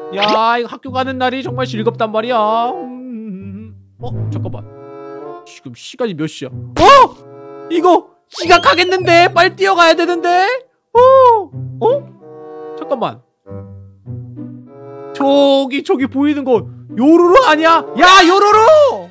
야, 이거 학교 가는 날이 정말 즐겁단 말이야. 잠깐만. 지금 시간이 몇 시야? 이거 지각하겠는데? 빨리 뛰어가야 되는데? 잠깐만. 저기 보이는 거 요루루 아니야? 야, 요루루!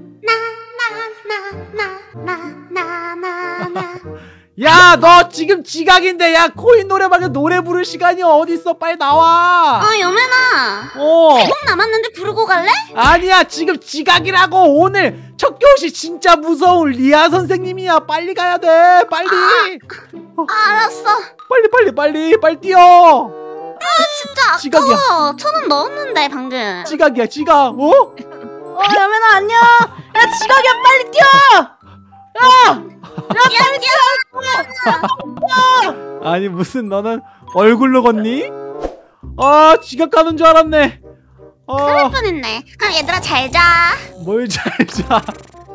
야, 너 지금 지각인데. 야, 코인 노래방에 노래 부를 시간이 어딨어? 빨리 나와. 여맨아. 3분 남았는데 부르고 갈래? 아니야, 지금 지각이라고. 오늘 첫 교시 진짜 무서운 리아 선생님이야. 빨리 가야 돼. 빨리. 알았어. 빨리 뛰어. 진짜 아까워. 지각이야. 1,000원 넣었는데 방금. 지각. 여맨아 안녕. 야, 지각이야. 빨리 뛰어. 아니, 무슨 너는 얼굴로 걷니? 지각 가는 줄 알았네. 그럴 뻔했네. 얘들아 잘 자. 뭘 잘 자.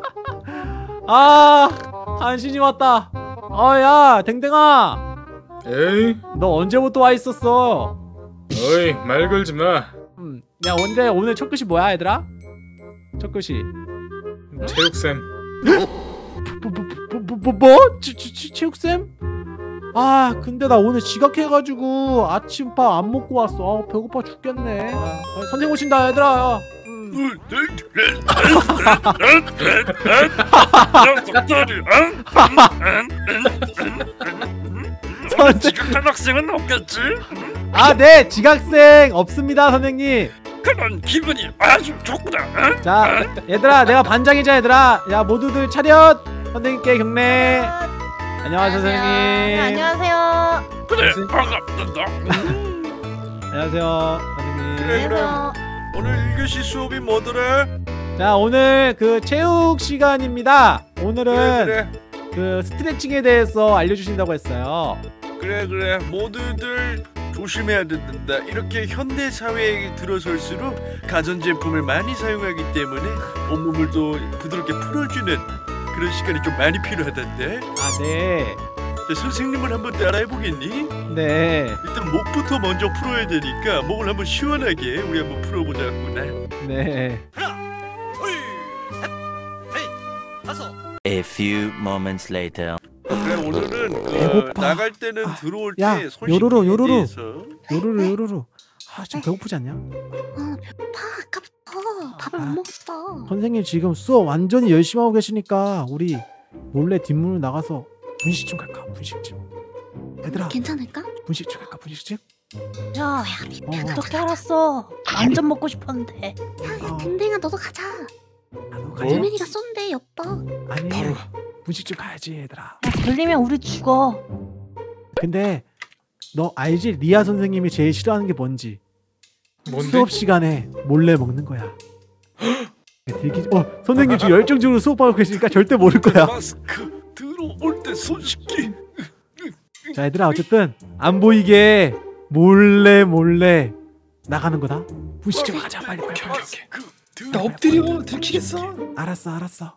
간신히 왔다. 야, 댕댕아. 에이? 너 언제부터 와 있었어? 어이, 말 걸지 마. 야, 오늘 첫 교시 뭐야, 얘들아? 첫 교시 체육쌤. 체육쌤? 근데 나 오늘 지각해가지고 아침밥 안 먹고 왔어. 배고파 죽겠네. 선생님 오신다, 얘들아. 지각한 학생은 없겠지? 네, 지각생 없습니다, 선생님. 그런 기분이 아주 좋구나. 자, 얘들아, 내가 반장이자. 얘들아, 야, 모두들 차렷. 선생님께 경례. 안녕하세요, 선생님. 안녕하세요. 그래, 반갑다. 안녕하세요, 선생님. 그럼 오늘 1교시 수업이 뭐더라? 자, 오늘 그 체육 시간입니다. 오늘은 그래. 그 스트레칭에 대해서 알려주신다고 했어요. 그래, 모두들 조심해야 된다. 이렇게 현대 사회에 들어설수록 가전제품을 많이 사용하기 때문에 온몸을 또 부드럽게 풀어주는 그런 시간이 좀 많이 필요하단데. 네. 자, 선생님을 한번 따라해보겠니? 네. 일단 목부터 먼저 풀어야 되니까 목을 한번 시원하게 우리 한번 풀어보자꾸나. 네. A few moments later. 그래, 오늘은 배고파. 나갈 때는 들어올 야, 때 손 요루루. 씻기에 대해서. 요루루. 좀 배고프지 않냐? 배고파. 아까부터 밥을 못 먹었어. 선생님 지금 수업 완전히 열심히 하고 계시니까 우리 몰래 뒷문을 나가서 분식 좀 갈까? 분식 좀. 얘들아, 괜찮을까? 분식 좀 갈까? 분식 좀? 야, 어떻게 알았어? 완전 먹고 싶었는데. 댕댕아 너도 가자. 나도 가자. 여맨이가 쏜대 엽떡. 아니, 분식 좀 가야지, 얘들아. 야, 걸리면 우리 죽어. 근데 너 알지? 리아 선생님이 제일 싫어하는 게 뭔지? 뭔데? 수업 시간에 몰래 먹는 거야. 선생님 지금 열정적으로 수업하고 계시니까 절대 모를 거야. 마스크 들어올 때 손 씻기. 자, 얘들아, 어쨌든 안 보이게 몰래 나가는 거다. 분식 좀 가자, 빨리. 나 엎드려. 들키겠어? 알았어.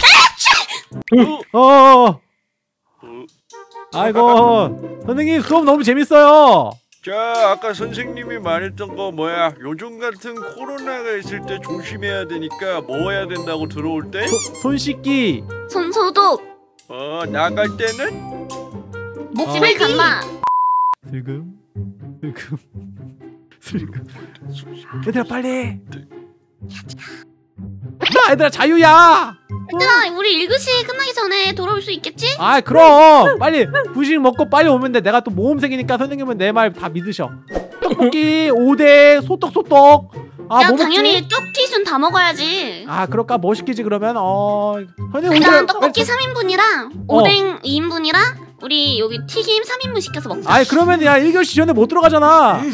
아이고, 선생님 수업 너무 재밌어요. 자, 아까 선생님이 말했던 거 뭐야? 요즘 같은 코로나가 있을 때 조심해야 되니까 뭐 해야 된다고 들어올 때? 손 씻기. 손 소독. 나갈 때는? 집에 간다. 슬금. 얘들아, 빨리. 얘들아, 자유야. 얘들아, 우리 1교시 끝나기 전에 돌아올 수 있겠지? 그럼 빨리 분식 먹고 빨리 오면 돼. 내가 또 모험생이니까 선생님은 내 말 다 믿으셔. 떡볶이 5대 소떡. 야, 뭐 당연히 쪽티순 다 먹어야지. 그럴까? 뭐 시키지 그러면? 선생님 일단 떡볶이 3인분이랑 오뎅 2인분이랑 우리 여기 튀김 3인분 시켜서 먹자. 그러면 야 1교시 전에 못 들어가잖아.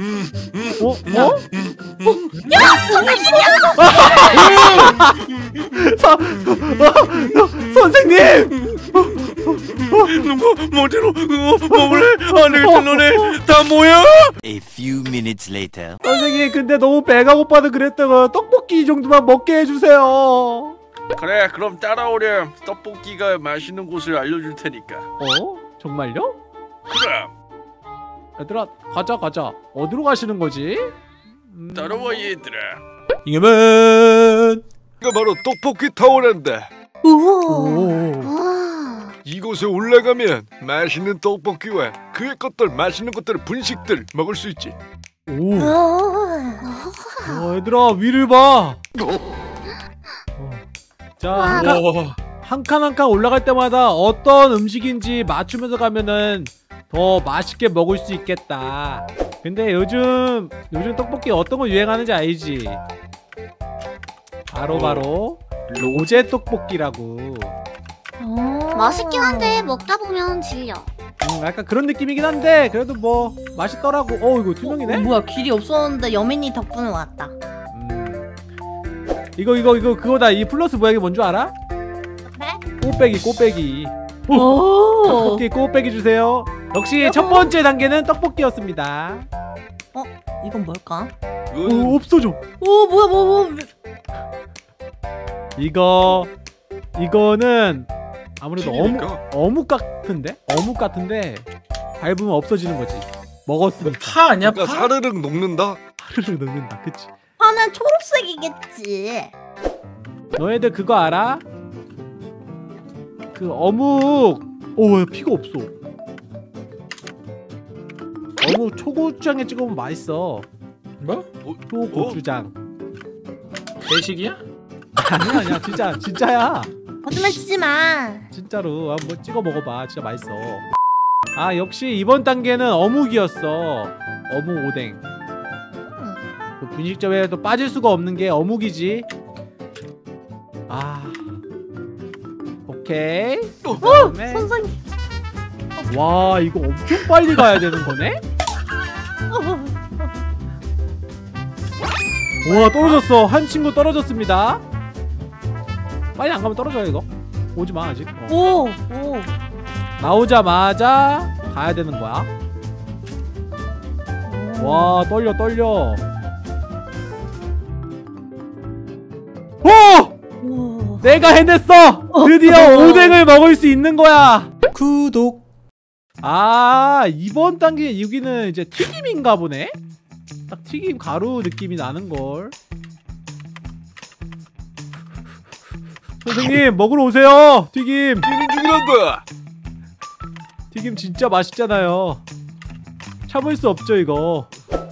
야! 선생님이야! 선생님! 누구 뭐대로 먹을래? 안 되겠다. 너네 다 뭐야? A few minutes later. 선생님, 근데 너무 배가 고파서 그랬다가 떡볶이 정도만 먹게 해주세요. 그래, 그럼 따라오렴. 떡볶이가 맛있는 곳을 알려줄 테니까. 정말요? 그럼. 얘들아, 가자. 어디로 가시는 거지? 따라와 얘들아. 잉여맨. 이거 바로 떡볶이 타워란다. 우와. 오. 와. 이곳에 올라가면 맛있는 떡볶이와 그의 것들 맛있는 것들을 분식들 먹을 수 있지. 오. 우와. 얘들아 위를 봐. 자, 와. 한 칸 한 칸 올라갈 때마다 어떤 음식인지 맞추면서 가면은 더 맛있게 먹을 수 있겠다. 근데 요즘 떡볶이 어떤 거 유행하는지 알지? 바로 로제 떡볶이라고. 맛있긴 한데 먹다 보면 질려. 약간 그런 느낌이긴 한데 그래도 뭐 맛있더라고. 이거 투명이네? 뭐야, 길이 없었는데 여민이 덕분에 왔다. 이거 그거다. 이 플러스 모양이 뭔 줄 알아? 네? 꽃배기. 오. 떡볶이 꽃배기 주세요. 역시 첫 번째 단계는 떡볶이였습니다. 이건 뭘까? 이거는 없어져. 오, 뭐야. 이거는 아무래도 튀기니까? 어묵 같은데? 어묵 같은데 밟으면 없어지는 거지. 먹었으니까. 파 아니야? 그러니까 파? 사르륵 녹는다. 하르르 넣는다. 그치? 파는 초록색이겠지. 너희들 그거 알아? 그 어묵. 왜 피가 없어. 어묵 초고추장에 찍으면 맛있어. 뭐? 초고추장. 배식이야? 아니야 진짜야. 거짓말 치지 마. 진짜로 한번 찍어 먹어봐. 진짜 맛있어. 역시 이번 단계는 어묵이었어. 어묵 오뎅. 그 분식점에도 빠질 수가 없는 게 어묵이지. 오케이. 그다음에 선생님. 와 이거 엄청 빨리 가야 되는 거네? 와 떨어졌어. 한 친구 떨어졌습니다. 빨리 안 가면 떨어져요 이거. 오지마 아직. 오. 나오자마자 가야 되는 거야. 와 떨려. 오! 내가 해냈어! 드디어 오뎅을 먹을 수 있는 거야. 구독. 이번 단계 여기는 이제 튀김인가 보네? 딱 튀김 가루 느낌이 나는걸. 선생님 먹으러 오세요. 튀김. 뛰는 중이란다. 튀김 진짜 맛있잖아요. 참을 수 없죠 이거.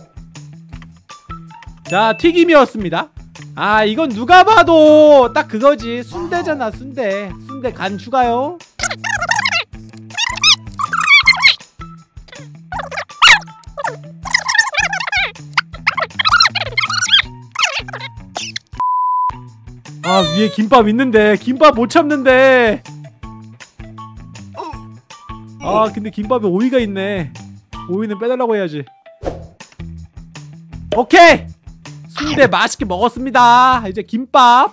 자 튀김이었습니다. 이건 누가 봐도 딱 그거지. 순대잖아 순대. 순대 간 추가요. 위에 김밥 있는데 김밥 못 참는데. 근데 김밥에 오이가 있네. 오이는 빼달라고 해야지. 오케이! 순대 맛있게 먹었습니다. 이제 김밥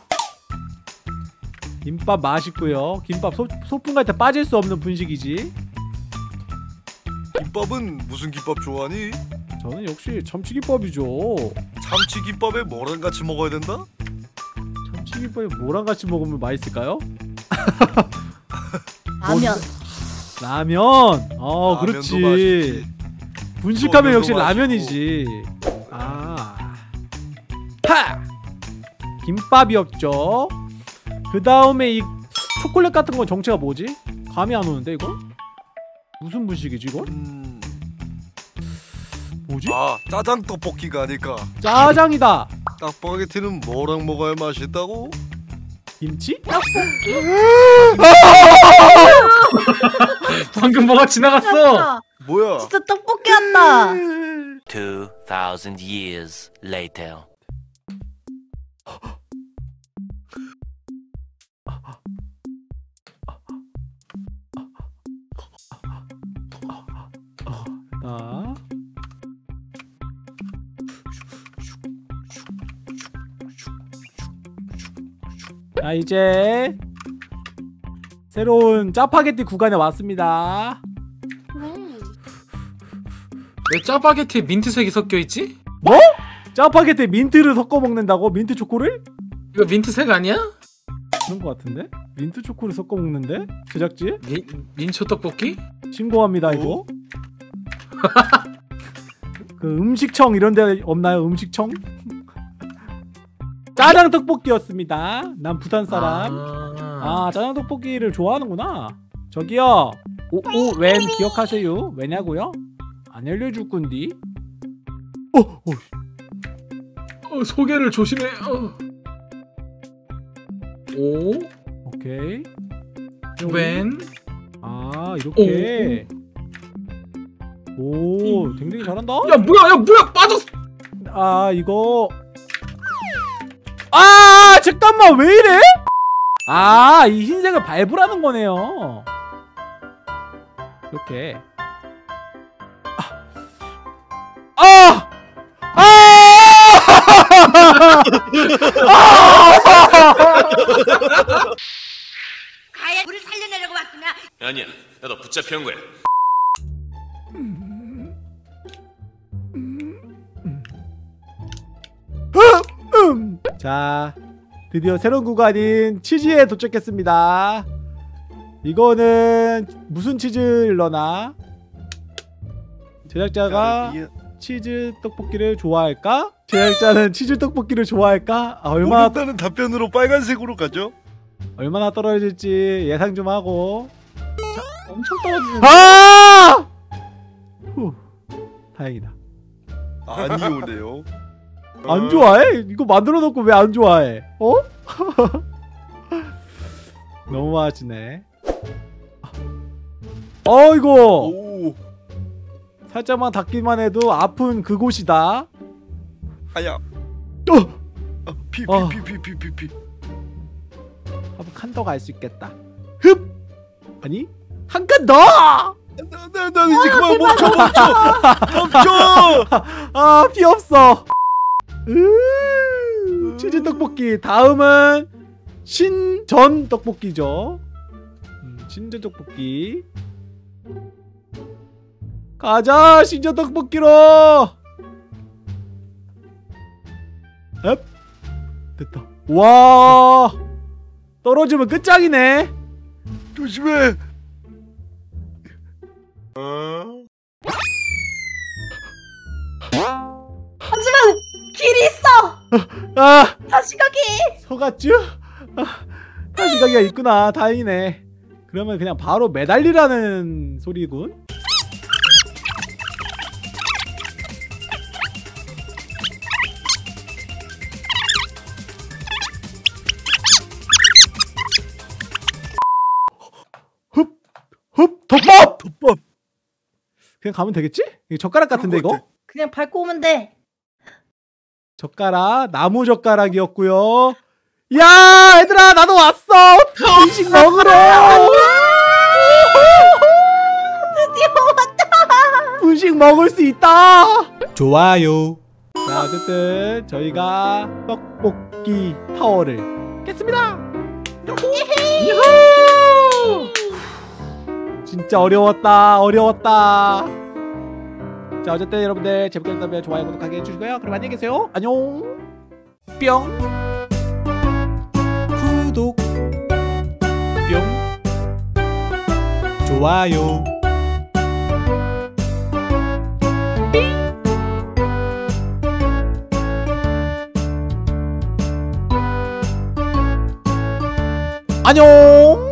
맛있고요. 김밥 소풍 갈 때 빠질 수 없는 분식이지. 김밥은 무슨 김밥 좋아하니? 저는 역시 참치김밥이죠. 참치김밥에 뭐랑 같이 먹어야 된다? 참치김밥에 뭐랑 같이 먹으면 맛있을까요? 라면. 그렇지. 맛있지. 분식하면 역시 맛있고. 라면이지. 김밥이었죠. 그 다음에 이 초콜릿 같은 건 정체가 뭐지? 감이 안 오는데 이거? 무슨 분식이지 이거? 뭐지? 짜장 떡볶이가 아닐까. 짜장이다. 짜파게티는 뭐랑 먹어야 맛있다고? 김치? 방금 뭐가 지나갔어. 뭐야? 진짜 떡볶이 한다. 2,000 years later. 자 이제 새로운 짜파게티 구간에 왔습니다. 왜 짜파게티에 민트색이 섞여있지? 뭐? 짜파게티에 민트를 섞어 먹는다고? 민트 초코를? 이거 민트색 아니야? 그런 거 같은데? 민트 초코를 섞어 먹는데? 제작진? 민초 떡볶이? 신고합니다 이거. 그 음식청 이런 데 없나요? 음식청? 짜장 떡볶이였습니다. 난 부산 사람. 아, 짜장 떡볶이를 좋아하는구나. 저기요. 웬 기억하세요? 왜냐고요? 안 알려줄 건디. 소개를 조심해. 오. 오케이. 웬. 아, 이렇게. 오, 댕댕이 잘한다. 야 뭐야 빠졌어. 아, 이거. 아, 잠깐만, 왜 이래? 아, 이 흰색을 밟으라는 거네요. 이렇게. 가야 우리 살려내려고 왔구나. 아니야, 나도 붙잡혀온 거야. 자, 드디어 새로운 구간인 치즈에 도착했습니다. 이거는 무슨 치즈를 넣나? 제작자가 치즈 떡볶이를 좋아할까? 제작자는 치즈 떡볶이를 좋아할까? 아, 모른다는 답변으로 빨간색으로 가죠. 얼마나 떨어질지 예상 좀 하고. 자, 엄청 떨어지는. 아! 후, 다행이다. 아니 오네요. 안 좋아해? 이거 만들어 놓고 왜 안 좋아해? 어? 너무 맛있네. 이거 오. 살짝만 닿기만 해도 아픈 그곳이다. 아야. 피. 한번 칸 더 갈 수 있겠다. 흡! 아니? 한 칸 더! 나 이제 그만 멈춰. 아, 피 없어. 치즈 떡볶이. 다음은 신전 떡볶이죠. 신전 떡볶이. 가자, 신전 떡볶이로. 앱. 됐다. 와, 떨어지면 끝장이네. 조심해. 하지만 길이 있어. 아, 다시 가기. 속았쥬? 다시 가기가 있구나. 다행이네. 그러면 그냥 바로 매달리라는 소리군. 덮밥! 그냥 가면 되겠지? 이거 젓가락 같은데 이거? 그냥 밟고 오면 돼. 젓가락, 나무 젓가락이었고요. 야, 얘들아, 나도 왔어. 음식 먹으러. 드디어 왔다. 음식 먹을 수 있다. 좋아요. 자, 어쨌든 저희가 떡볶이 타워를 깼습니다. 진짜 어려웠다. 자, 어쨌든 여러분들 재밌게 봤다면 좋아요, 구독하게 해주시고요. 그럼 안녕히 계세요. 안녕. 뿅. 구독. 뿅. 좋아요. 안녕.